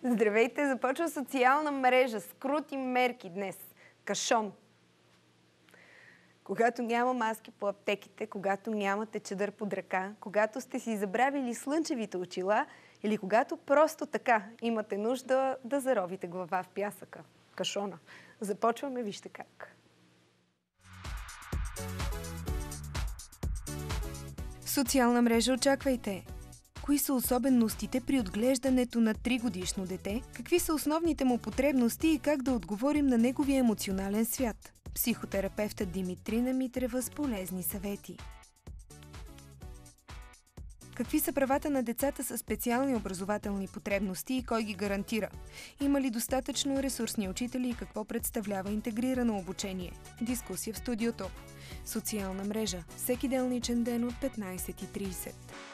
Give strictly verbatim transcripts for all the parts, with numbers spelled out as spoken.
Здравейте! Започва социална мрежа с крути мерки днес. Кашон. Когато няма маски по аптеките, когато нямате чадър под ръка, когато сте си забравили слънчевите очила или когато просто така имате нужда да заровите глава в пясъка. Кашона. Започваме, вижте как. В социална мрежа очаквайте. Кои са особеностите при отглеждането на тригодишно дете? Какви са основните му потребности и как да отговорим на неговия емоционален свят? Психотерапевтът Димитрина Митрева с полезни съвети. Какви са правата на децата със специални образователни потребности и кой ги гарантира? Има ли достатъчно ресурсни учители и какво представлява интегрирано обучение? Дискусия в студиото. Социална мрежа. Всеки делничен ден от петнайсет и трийсет.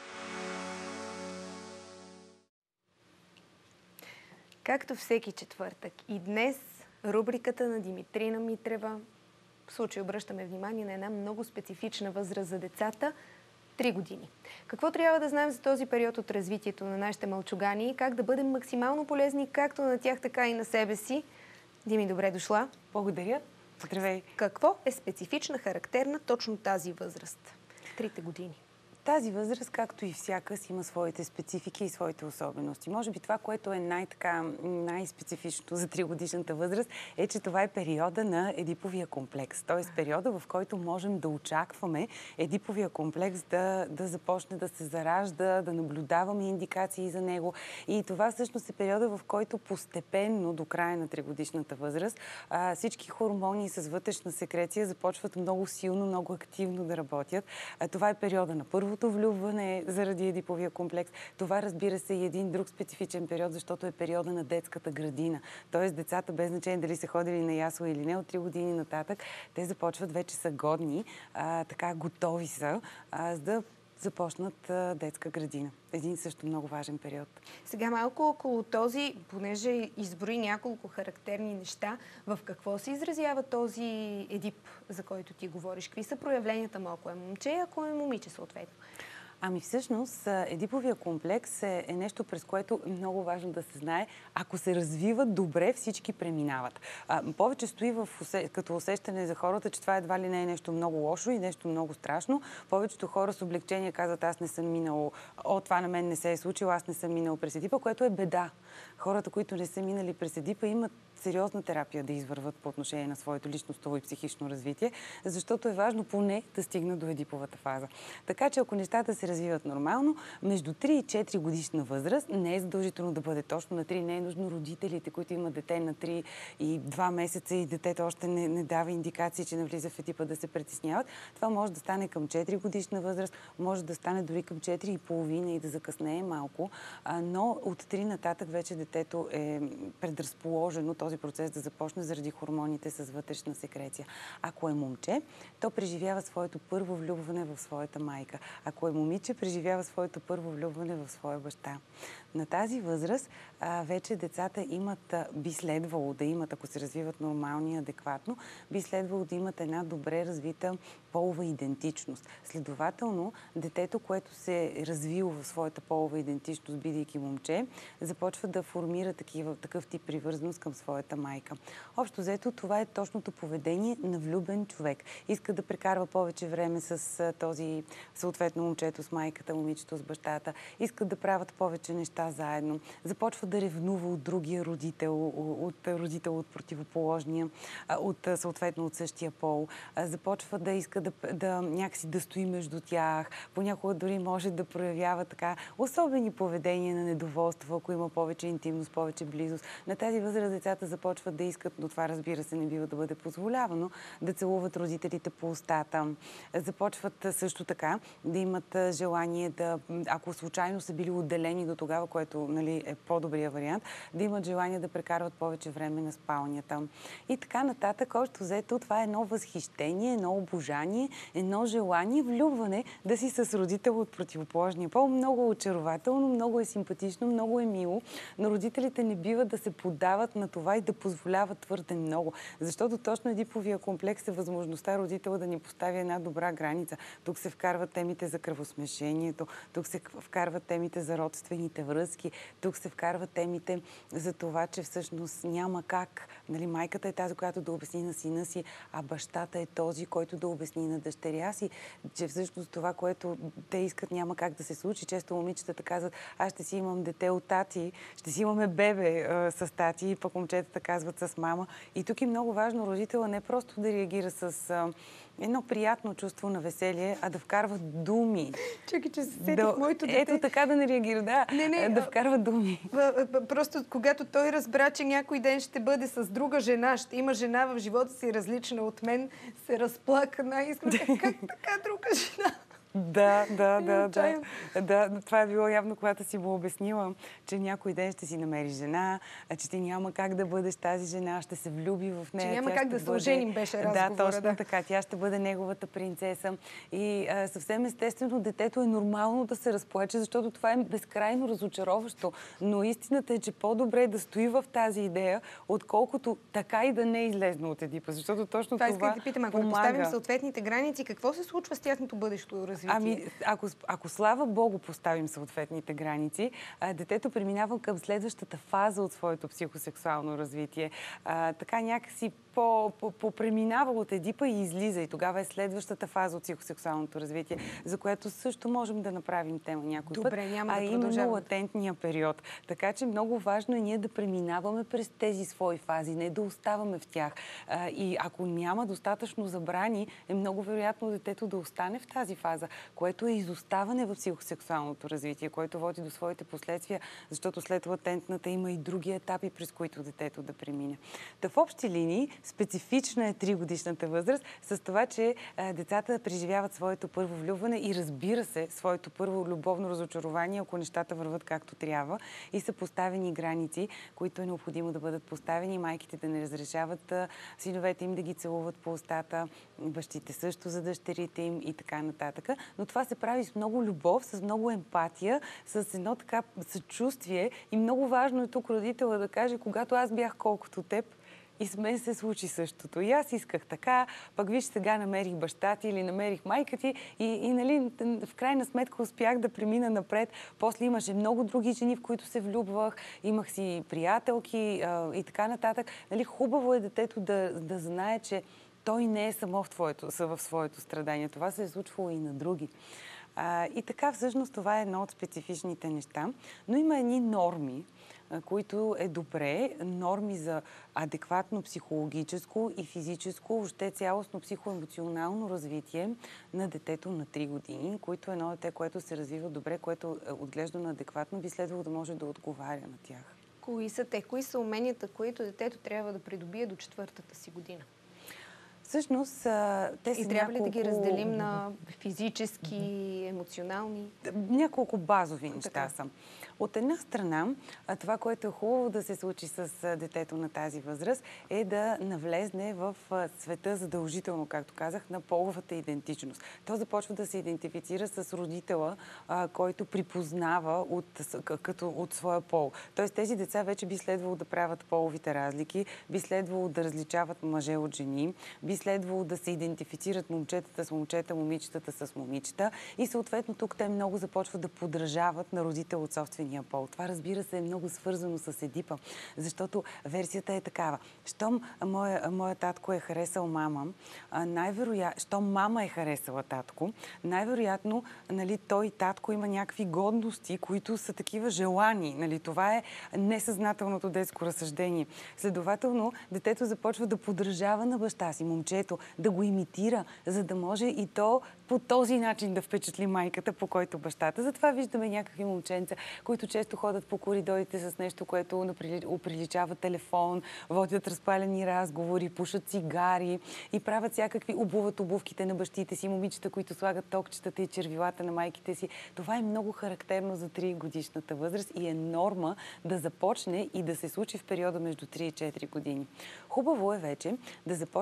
Както всеки четвъртък и днес, рубриката на Димитрина Митрева. В случай обръщаме внимание на една много специфична възраст за децата – три години. Какво трябва да знаем за този период от развитието на нашите мълчугани и как да бъдем максимално полезни както на тях, така и на себе си? Дими, добре дошла. Благодаря. Здравей. Какво е специфична, характерна точно тази възраст? Трите години. Тази възраст, както и всяка, си има своите специфики и своите особености. Може би това, което е най-така, най-специфичното за тригодишната възраст, е, че това е периода на едиповия комплекс. Тоест периода, в който можем да очакваме едиповия комплекс да, да започне да се заражда, да наблюдаваме индикации за него. И това всъщност е периода, в който постепенно до края на тригодишната възраст а, всички хормони с вътрешна секреция започват много силно, много активно да работят. А, това е периода на първо влюбване заради едиповия комплекс. Това, разбира се, е един друг специфичен период, защото е периода на детската градина. Тоест децата, без значение дали са ходили на ясла или не, от три години нататък, те започват, вече са годни, а, така готови са, а, за да започнат а, детска градина. Един също много важен период. Сега малко около този, понеже изброи няколко характерни неща, в какво се изразява този едип, за който ти говориш? Какви са проявленията му, ако е момче, ако е момиче съответно? Ами всъщност едиповия комплекс е, е нещо, през което е много важно да се знае. Ако се развиват добре, всички преминават. А, повече стои в усе, като усещане за хората, че това едва ли не е нещо много лошо и нещо много страшно. Повечето хора с облегчение казват: аз не съм минал, о, това на мен не се е случило, аз не съм минал през едипа, което е беда. Хората, които не са минали през едипа, имат сериозна терапия да извърват по отношение на своето личностово и психично развитие, защото е важно поне да стигнат до едиповата фаза. Така че ако нещата се развиват нормално, между три и четири годишна възраст, не е задължително да бъде точно на три, не е нужно родителите, които имат дете на три и два месеца и детето още не, не дава индикации, че навлиза в едипа, да се притесняват. Това може да стане към четири годишна възраст, може да стане дори към четири и половина и да закъснее малко, но от три нататък вече детето е предразположено този процес да започне заради хормоните с вътрешна секреция. Ако е момче, то преживява своето първо влюбване в своята майка. Ако е момиче, преживява своето първо влюбване в своя баща. На тази възраст а, вече децата имат, а, би следвало да имат, ако се развиват нормално и адекватно, би следвало да имат една добре развита полова идентичност. Следователно, детето, което се е развило в своята полова идентичност, бидейки момче, започва да формира такива, такъв тип привързаност към своята майка. Общо взето, това е точното поведение на влюбен човек. Иска да прекарва повече време с а, този, съответно, момчето с майката, момичето с бащата. Иска да правят повече неща заедно. Започва да ревнува от другия родител, от родител от противоположния, от съответно от същия пол. Започва да иска да, да някакси да стои между тях. Понякога дори може да проявява така особени поведения на недоволство, ако има повече интимност, повече близост. На тази възраст децата започват да искат, но това, разбира се, не бива да бъде позволявано, да целуват родителите по устата. Започват също така да имат желание да, ако случайно са били отделени до тогава, което, нали, е по-добрия вариант, да имат желание да прекарват повече време на спалнята. И така нататък, още взето, това е едно възхищение, едно обожание, едно желание, влюбване да си с родител от противоположния пол. Много очарователно, много е симпатично, много е мило, но родителите не бива да се поддават на това и да позволяват твърде много. Защото точно едиповия комплекс е възможността родител да ни постави една добра граница. Тук се вкарват темите за кръвосмиление, отношението, тук се вкарват темите за родствените връзки, тук се вкарват темите за това, че всъщност няма как. Нали, майката е тази, която да обясни на сина си, а бащата е този, който да обясни на дъщеря си, че всъщност това, което те искат, няма как да се случи. Често момичетата казват, аз ще си имам дете от тати, ще си имаме бебе а, с тати, пък момчетата казват с мама. И тук е много важно родителя не просто да реагира с а, едно приятно чувство на веселие, а да вкарва думи. Чакай, че се сетих да, моето дете. Ето така да не реагира, да. Не, не, да вкарва думи. Просто когато той разбра, че някой ден ще бъде с друга жена, ще има жена в живота си различна от мен, се разплакна и иска как така друга жена? Да, да, да, да, да. Това е било явно, когато си му обяснила, че някой ден ще си намери жена, че ти няма как да бъдеш тази жена, ще се влюби в нея. Че няма тя как да се оженим, беше разговора. Да, точно да. така. Тя ще бъде неговата принцеса. И а, съвсем естествено детето е нормално да се разплаче, защото това е безкрайно разочароващо. Но истината е, че по-добре е да стои в тази идея, отколкото така и да не е излезна от Едипа. Защото точно това, това иска да питам, ако помага. поставим съответните граници, какво се случва с тяхното бъдещо развитие? Ами, ако, ако слава Богу поставим съответните граници, а, детето преминава към следващата фаза от своето психосексуално развитие. А, така някакси по-преминава от Едипа и излиза. И тогава е следващата фаза от психосексуалното развитие, за което също можем да направим тема някой Добре, път. няма да а именно латентния период. Така че много важно е ние да преминаваме през тези свои фази, не да оставаме в тях. А, и ако няма достатъчно забрани, е много вероятно детето да остане в тази фаза, което е изоставане в психосексуалното развитие, което води до своите последствия, защото след латентната има и други етапи, през които детето да премине. Та в общи линии специфична е тригодишната възраст с това, че а, децата преживяват своето първо влюбване и разбира се, своето първо любовно разочарование, ако нещата върват както трябва и са поставени граници, които е необходимо да бъдат поставени, майките да не разрешават а, синовете им да ги целуват по устата, бащите също за дъщерите им и така нататък. Но това се прави с много любов, с много емпатия, с едно така съчувствие и много важно е тук родителя да каже, когато аз бях колкото теб, и с мен се случи същото. И аз исках така, пък виж сега намерих баща ти или намерих майка ти и, и нали, в крайна сметка успях да премина напред. После имаше много други жени, в които се влюбвах, имах си приятелки а, и така нататък. Нали, хубаво е детето да, да знае, че той не е само в, твоето, в своето страдание. Това се е случвало и на други. А, и така, всъщност, това е едно от специфичните неща. Но има едни норми, които е добре, норми за адекватно психологическо и физическо, въобще цялостно психоемоционално развитие на детето на три години, които е едно дете, което се развива добре, което е отглеждано адекватно, би следвало да може да отговаря на тях. Кои са те? Кои са уменията, които детето трябва да придобие до четвъртата си година? Всъщност, те са И трябва няколко... ли да ги разделим на физически, емоционални? Няколко базови неща така са. От една страна, това, което е хубаво да се случи с детето на тази възраст, е да навлезне в света задължително, както казах, на половата идентичност. То започва да се идентифицира с родителя, който припознава от, като от своя пол. Тоест тези деца вече би следвало да правят половите разлики, би следвало да различават мъже от жени, би следвало да се идентифицират момчетата с момчета, момичетата с момичета и съответно тук те много започват да подражават на родител от собствения пол. Това, разбира се, е много свързано с Едипа, защото версията е такава. Щом моя, моя татко е харесал мама, най-вероятно, щом мама е харесала татко, най-вероятно, нали, той татко има някакви годности, които са такива желани. Нали, това е несъзнателното детско разсъждение. Следователно, детето започва да подражава на баща си, момчето, да го имитира, за да може и то по този начин да впечатли майката, по който бащата. Затова виждаме някакви момченца, които често ходят по коридорите с нещо, което оприличава телефон, водят разпалени разговори, пушат цигари и правят всякакви, обуват обувките на бащите си, момичета, които слагат токчетата и червилата на майките си. Това е много характерно за три годишната възраст и е норма да започне и да се случи в периода между три и четири години. Хубаво е вече да започне да се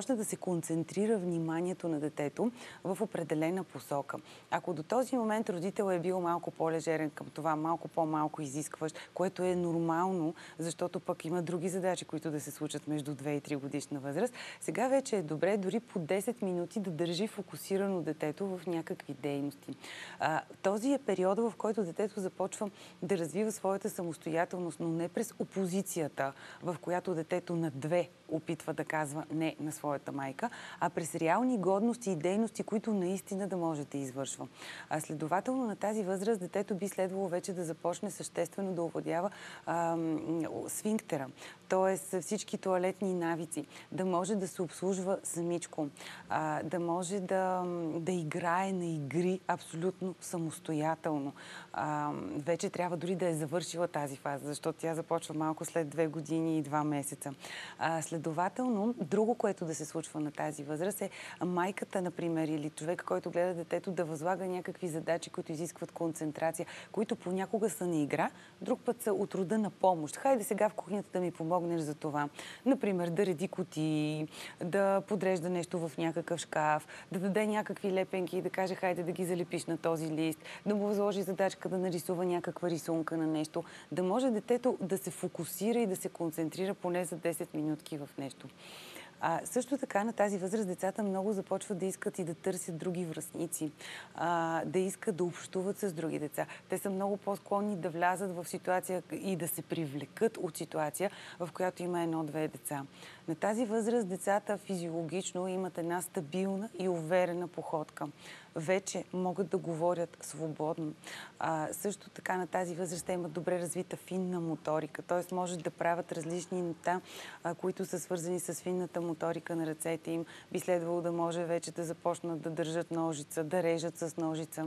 концентрира вниманието на детето в определена посока. Ако до този момент родител е бил малко по-лежерен към това, малко по-малко изискващ, което е нормално, защото пък има други задачи, които да се случат между две и три годишна възраст, сега вече е добре дори по десет минути да държи фокусирано детето в някакви дейности. А, този е периода, в който детето започва да развива своята самостоятелност, но не през опозицията, в която детето на две опитва да казва не на своята майка, а през реални годности и дейности, които наистина да може да извършва. А следователно на тази възраст детето би следвало вече да започне съществено да овладява а, сфинктера, т.е. всички тоалетни навици, да може да се обслужва самичко, а, да може да, да играе на игри абсолютно самостоятелно. А, вече трябва дори да е завършила тази фаза, защото тя започва малко след две години и два месеца. А, следователно, друго, което да се случва на тази възраст е майката, например, или човек, който гледа детето, да възлага някакви задачи, които изискват концентрация, които понякога са на игра, друг път са от рода на помощ. Хайде сега в кухнята да ми помогнеш за това. Например, да реди кутии, да подрежда нещо в някакъв шкаф, да даде някакви лепенки и да каже хайде да ги залепиш на този лист, да му възложи задачка да нарисува някаква рисунка на нещо, да може детето да се фокусира и да се концентрира поне за десет минутки в нещо. А, също така на тази възраст децата много започват да искат и да търсят други връстници, а, да искат да общуват с други деца. Те са много по-склонни да влязат в ситуация и да се привлекат от ситуация, в която има едно-две деца. На тази възраст децата физиологично имат една стабилна и уверена походка. Вече могат да говорят свободно. А, също така на тази възраст те имат добре развита финна моторика, т.е. може да правят различни неща, а, които са свързани с финната моторика на ръцете им. Би следвало да може вече да започнат да държат ножица, да режат с ножица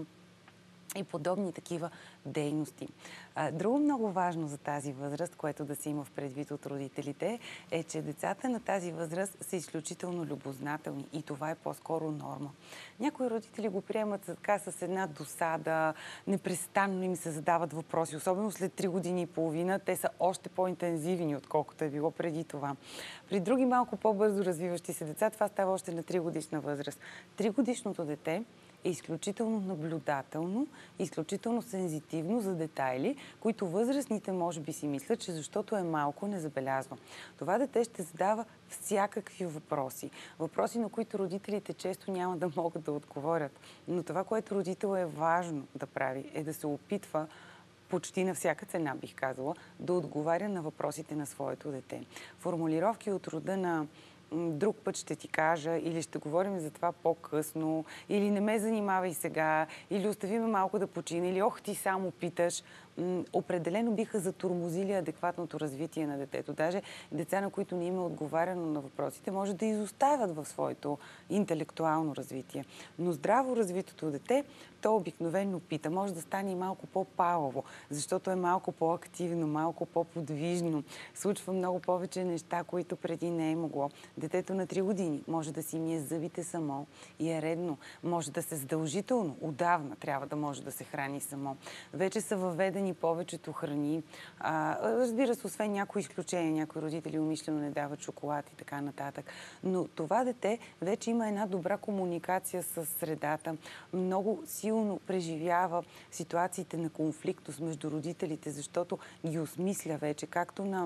и подобни такива дейности. Друго много важно за тази възраст, което да се има в предвид от родителите, е, че децата на тази възраст са изключително любознателни и това е по-скоро норма. Някои родители го приемат така с една досада, непрестанно им се задават въпроси, особено след три години и половина, те са още по-интензивни, отколкото е било преди това. При други малко по-бързо развиващи се деца, това става още на три годишна възраст. Тригодишното дете е изключително наблюдателно, изключително сензитивно за детайли, които възрастните може би си мислят, че защото е малко не забелязва. Това дете ще задава всякакви въпроси. Въпроси, на които родителите често няма да могат да отговорят. Но това, което родител е важно да прави, е да се опитва почти на всяка цена, бих казала, да отговаря на въпросите на своето дете. Формулировки от рода на друг път ще ти кажа, или ще говорим за това по-късно, или не ме занимавай сега, или остави ме малко да почина, или ох, ти само питаш, определено биха затормозили адекватното развитие на детето. Даже деца, на които не им е отговаряно на въпросите, може да изоставят в своето интелектуално развитие. Но здраво развитото дете, то обикновено пита. Може да стане и малко по-палаво, защото е малко по-активно, малко по-подвижно. Случва много повече неща, които преди не е могло. Детето на три години може да си мие зъбите само и е редно. Може да се задължително, отдавна трябва да може да се храни само. Вече са въведени повечето храни. А, разбира се, освен някои изключения, някои родители умишлено не дават шоколад и така нататък. Но това дете вече има една добра комуникация с средата. Много силно преживява ситуациите на конфликтност между родителите, защото ги осмисля вече, както на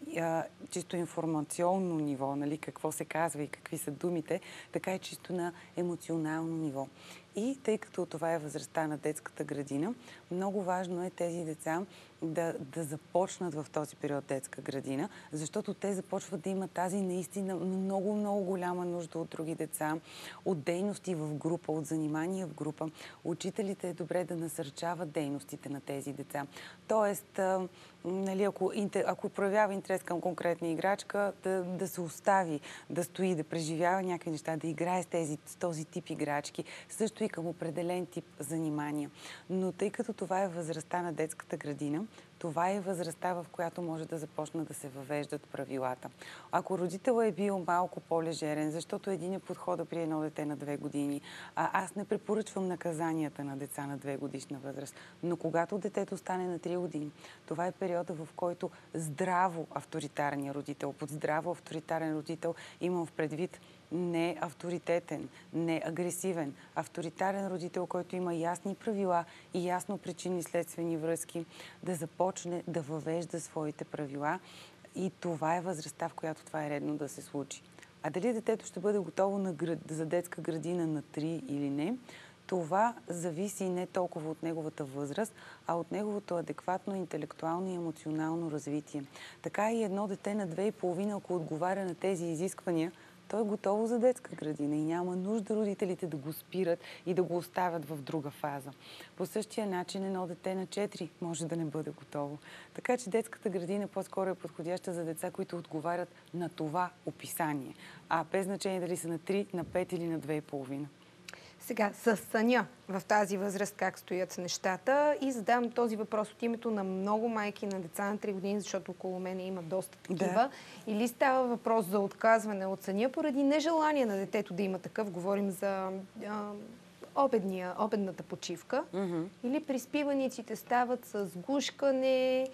чисто информационно ниво, нали, какво се казва и какви са думите, така и чисто на емоционално ниво. И тъй като това е възрастта на детската градина, много важно е тези деца да, да започнат в този период детска градина, защото те започват да имат тази наистина много, много голяма нужда от други деца, от дейности в група, от занимания в група. Учителите е добре да насърчават дейностите на тези деца. Тоест, а, нали, ако, ако проявява интерес към конкретна играчка, да, да се остави, да стои, да преживява някакви неща, да играе с, тези, с този тип играчки, също и към определен тип занимания. Но тъй като това е възрастта на детската градина, това е възрастта, в която може да започнат да се въвеждат правилата. Ако родител е бил малко по-лежерен, защото един е подхода при едно дете на две години, а аз не препоръчвам наказанията на деца на две годишна възраст, но когато детето стане на три години, това е периода, в който здраво авторитарния родител, под здраво авторитарен родител имам в предвид не авторитетен, не агресивен, авторитарен родител, който има ясни правила и ясно причинни следствени връзки, да започне да въвежда своите правила и това е възрастта, в която това е редно да се случи. А дали детето ще бъде готово на град, за детска градина на три или не, това зависи не толкова от неговата възраст, а от неговото адекватно интелектуално и емоционално развитие. Така и едно дете на две и половина, ако отговаря на тези изисквания, то е готово за детска градина и няма нужда родителите да го спират и да го оставят в друга фаза. По същия начин едно дете на четири може да не бъде готово. Така че детската градина по-скоро е подходяща за деца, които отговарят на това описание. А без значение дали са на три, на пет или на две и половина. Сега, с съня в тази възраст как стоят нещата и задавам този въпрос от името на много майки на деца на три години, защото около мене има доста такива. Да. Или става въпрос за отказване от съня поради нежелание на детето да има такъв, говорим за а, обедния, обедната почивка, mm-hmm. или приспиваниците стават с гушкане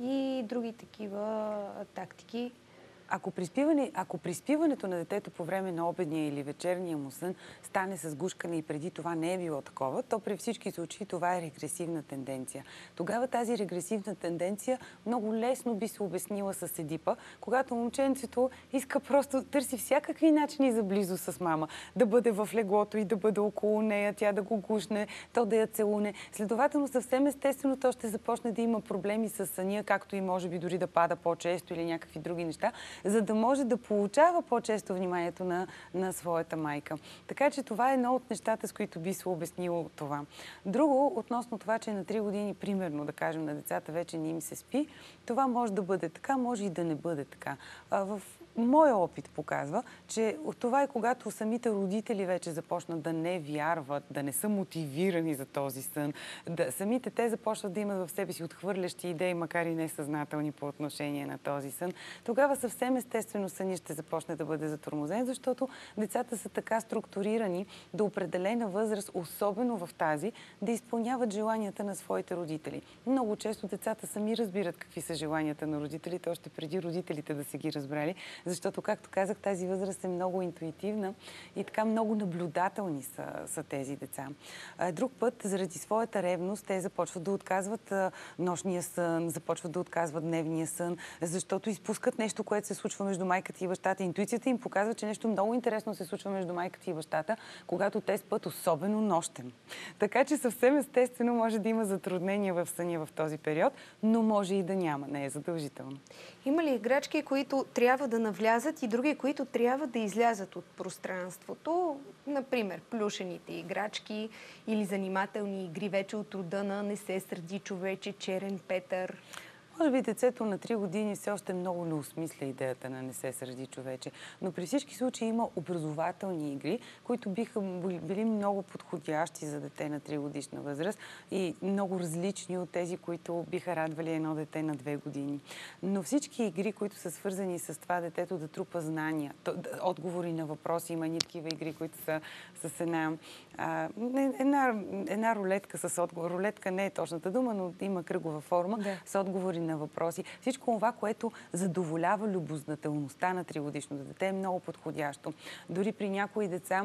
и други такива тактики. Ако, приспиване, ако приспиването на детето по време на обедния или вечерния му сън стане с гушкане и преди това не е било такова, то при всички случаи това е регресивна тенденция. Тогава тази регресивна тенденция много лесно би се обяснила с Едипа, когато момченцето иска просто търси всякакви начини за близо с мама. Да бъде в леглото и да бъде около нея, тя да го гушне, то да я целуне. Следователно съвсем естествено то ще започне да има проблеми с съня, както и може би дори да пада по-често или някакви други неща, за да може да получава по-често вниманието на, на своята майка. Така че това е едно от нещата, с които би се обяснило това. Друго, относно това, че на три години, примерно, да кажем, на децата вече не им се спи, това може да бъде така, може и да не бъде така. А, в Моя опит показва, че това е когато самите родители вече започнат да не вярват, да не са мотивирани за този сън, да самите те започват да имат в себе си отхвърлящи идеи, макар и несъзнателни по отношение на този сън. Тогава съвсем естествено съня ще започне да бъде затормозен, защото децата са така структурирани до определена възраст, особено в тази, да изпълняват желанията на своите родители. Много често децата сами разбират какви са желанията на родителите, още преди родителите да са ги разбрали, защото, както казах, тази възраст е много интуитивна и така много наблюдателни са, са тези деца. Друг път, заради своята ревност, те започват да отказват нощния сън, започват да отказват дневния сън, защото изпускат нещо, което се случва между майката и бащата. Интуицията им показва, че нещо много интересно се случва между майката и бащата, когато те спят, особено нощем. Така че съвсем естествено може да има затруднения в съня в този период, но може и да няма. Не е задължително. Има ли играчки, които трябва да навлязат и други, които трябва да излязат от пространството? Например, плюшените играчки или занимателни игри вече от рода на "Не се сърди, човече", "Черен Петър"? Може би децето на три години все още много не осмисля идеята на "Не се сърди, човече". Но при всички случаи има образователни игри, които биха били много подходящи за дете на три годишна възраст и много различни от тези, които биха радвали едно дете на две години. Но всички игри, които са свързани с това детето да трупа знания, отговори на въпроси, има ни такива игри, които са с една, а, една, една рулетка с отговор. Рулетка не е точната дума, но има кръгова форма, да, с отговори на въпроси. Всичко това, което задоволява любознателността на тригодишното дете, е много подходящо. Дори при някои деца,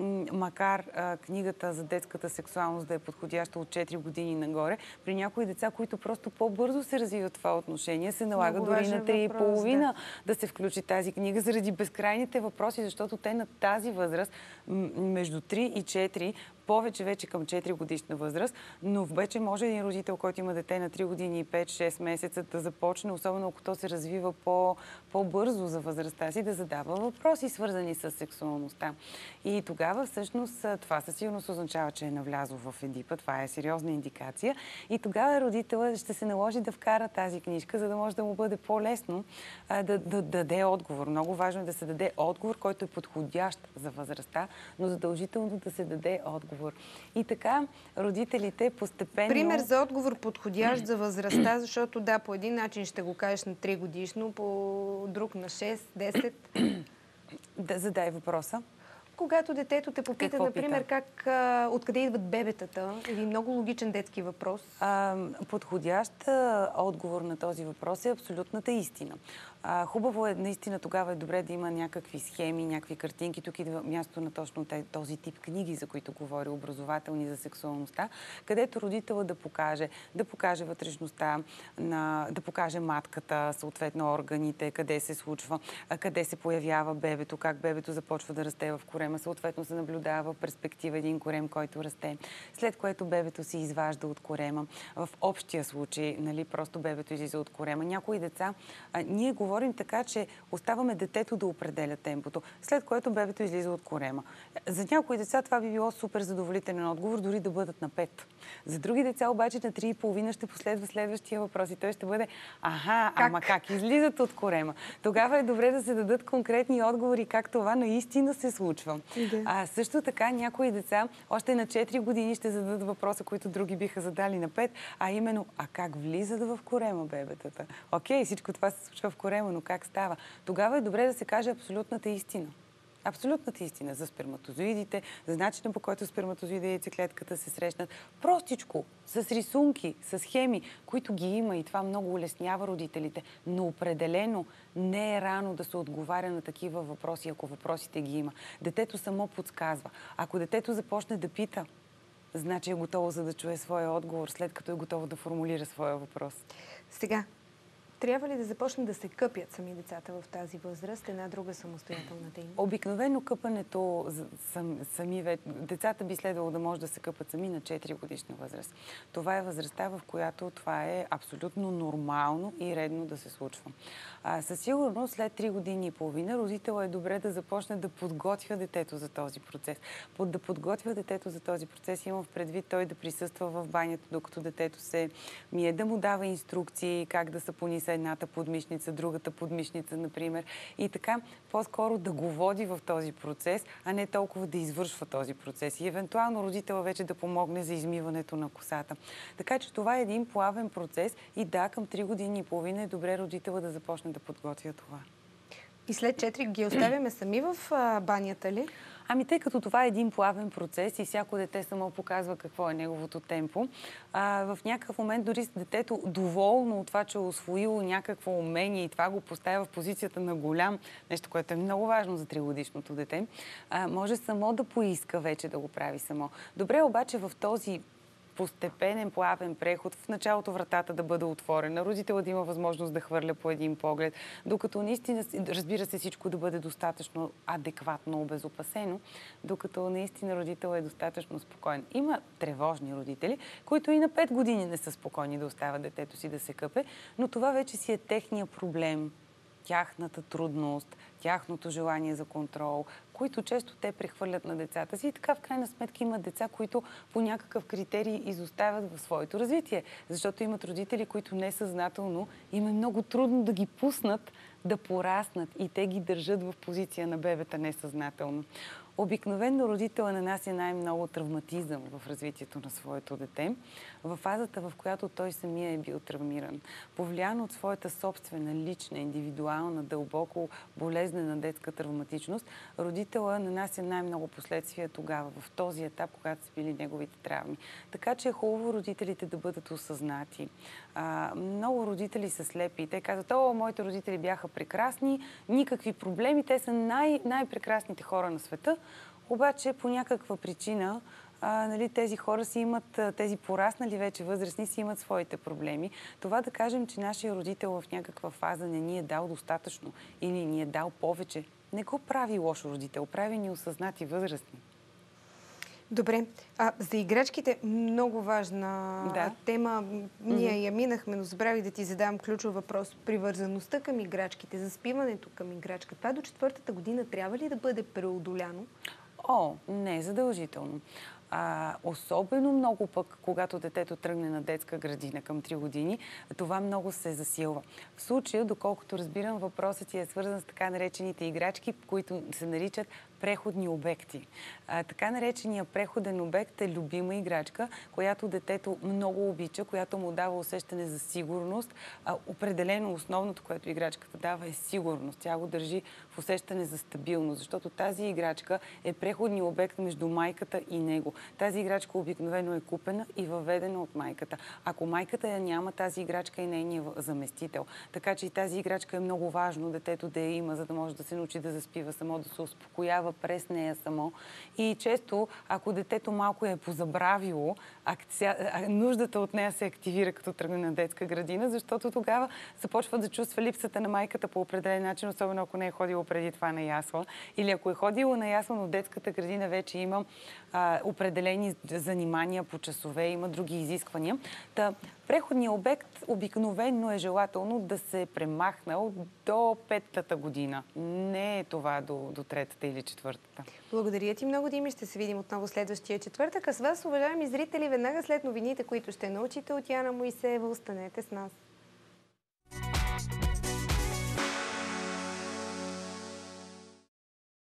макар а, книгата за детската сексуалност да е подходяща от четири години нагоре, при някои деца, които просто по-бързо се развиват това отношение, се налага много дори на три и половина да. да се включи тази книга заради безкрайните въпроси, защото те на тази възраст, между три и четири, повече вече към четири годишна възраст, но вече може един родител, който има дете на три години и пет-шест месеца, младенецът да започне, особено ако то се развива по, по-бързо за възрастта си, да задава въпроси, свързани с сексуалността. И тогава всъщност това със сигурност означава, че е навлязло в Едипа. Това е сериозна индикация. И тогава родителът ще се наложи да вкара тази книжка, за да може да му бъде по-лесно да, да, да даде отговор. Много важно е да се даде отговор, който е подходящ за възрастта, но задължително да се даде отговор. И така родителите постепенно... Пример за отговор подходящ за възрастта, защото да, по един начин ще го кажеш на три годишно, по друг на шест, десет. Да, задай въпроса. Когато детето те попита, Какво например, пита? как, а, откъде идват бебетата, един много логичен детски въпрос. А, подходящ а, отговор на този въпрос е абсолютната истина. А, хубаво е, наистина тогава е добре да има някакви схеми, някакви картинки. Тук идва място на точно този тип книги, за които говори, образователни за сексуалността, където родителът да покаже, да покаже вътрешността, на, да покаже матката, съответно органите, къде се случва, къде се появява бебето, как бебето започва да расте в корема, съответно се наблюдава в перспектива един корем, който расте, след което бебето се изважда от корема. В общия случай, нали, просто бебето излиза от корема. Някои деца, а, ние говорим така, че оставаме детето да определя темпото, след което бебето излиза от корема. За някои деца това би било супер задоволителен отговор, дори да бъдат на пет. За други деца обаче на три и половина ще последва следващия въпрос и той ще бъде аха, как? ама как излизат от корема? Тогава е добре да се дадат конкретни отговори как това наистина се случва. Да. А също така някои деца още на четири години ще зададат въпроса, които други биха задали на пет, а именно, а как влизат в корема бебетата? Окей, всичко това се случва в корема, но как става? Тогава е добре да се каже абсолютната истина. Абсолютната истина за сперматозоидите, за начина, по който сперматозоида и яйцеклетката се срещнат. Простичко, с рисунки, с схеми, които ги има и това много улеснява родителите. Но определено не е рано да се отговаря на такива въпроси, ако въпросите ги има. Детето само подсказва. Ако детето започне да пита, значи е готово за да чуе своя отговор, след като е готово да формулира своя въпрос. Сега, трябва ли да започнат да се къпят сами децата в тази възраст, една друга самостоятелна дейност? Обикновено къпането, сам, сами, децата би следвало да може да се къпат сами на четири годишна възраст. Това е възрастта, в която това е абсолютно нормално и редно да се случва. А, със сигурност след три години и половина родителът е добре да започне да подготвя детето за този процес. Под да подготвя детето за този процес имам в предвид той да присъства в банята, докато детето се мие, да му дава инструкции как да се понесе едната подмишница, другата подмишница, например. И така, по-скоро да го води в този процес, а не толкова да извършва този процес. И евентуално родителът вече да помогне за измиването на косата. Така че това е един плавен процес и да, към три години и половина е добре родителът да започне да подготвя това. И след четири ги оставяме сами в а, банята ли? Ами тъй като това е един плавен процес и всяко дете само показва какво е неговото темпо, а, в някакъв момент дори детето доволно от това, че е усвоило някакво умение и това го поставя в позицията на голям, нещо, което е много важно за тригодишното дете, а, може само да поиска вече да го прави само. Добре, обаче в този постепенен, плавен преход, в началото вратата да бъде отворена, родителът да има възможност да хвърля по един поглед, докато наистина, разбира се, всичко да бъде достатъчно адекватно, обезопасено, докато наистина родителът е достатъчно спокоен. Има тревожни родители, които и на пет години не са спокойни да оставят детето си да се къпе, но това вече си е техния проблем, тяхната трудност, тяхното желание за контрол, които често те прехвърлят на децата си. И така в крайна сметка има деца, които по някакъв критерий изоставят в своето развитие. Защото имат родители, които несъзнателно им е много трудно да ги пуснат да пораснат и те ги държат в позиция на бебета несъзнателно. Обикновено родителът нанася най-много травматизъм в развитието на своето дете, в фазата, в която той самия е бил травмиран. Повлиян от своята собствена, лична, индивидуална, дълбоко болезнена детска травматичност, родителът нанася най-много последствия тогава, в този етап, когато са били неговите травми. Така че е хубаво родителите да бъдат осъзнати. А, много родители са слепи. Те казват, о, моите родители бяха прекрасни, никакви проблеми, те са най- най-прекрасните хора на света. Обаче по някаква причина а, нали, тези хора си имат, тези пораснали вече възрастни си имат своите проблеми. Това да кажем, че нашия родител в някаква фаза не ни е дал достатъчно или ни е дал повече, не го прави лош родител, прави ни осъзнати възрастни. Добре. А, за играчките много важна Да. тема. Ние Mm-hmm. я минахме, но забравих да ти задам ключов въпрос. Привързаността към играчките, заспиването към играчка. Това до четвъртата година трябва ли да бъде преодоляно? О, не е задължително. А, особено много пък, когато детето тръгне на детска градина към три години, това много се засилва. В случая, доколкото разбирам, въпросът ти е свързан с така наречените играчки, които се наричат преходни обекти. А, така наречения преходен обект е любима играчка, която детето много обича, която му дава усещане за сигурност. А, определено основното, което играчката дава, е сигурност. Тя го държи в усещане за стабилност, защото тази играчка е преходният обект между майката и него. Тази играчка обикновено е купена и въведена от майката. Ако майката я няма, тази играчка е нейният заместител. Така че и тази играчка е много важно детето да я има, за да може да се научи да заспива само, да се успокоява през нея само. И често, ако детето малко е позабравило, акция, нуждата от нея се активира, като тръгне на детска градина, защото тогава започва да чувства липсата на майката по определен начин, особено ако не е ходило преди това на ясла. Или ако е ходило на ясла, но в детската градина вече има а, определени занимания по часове, има други изисквания. Та, преходният обект обикновено е желателно да се е премахнал до петата година. Не е това до, до третата или четвъртата. Благодаря ти много, Дими. Ще се видим отново следващия четвъртък. А с вас, уважаеми зрители, веднага след новините, които ще научите от Яна Моисеева, останете с нас.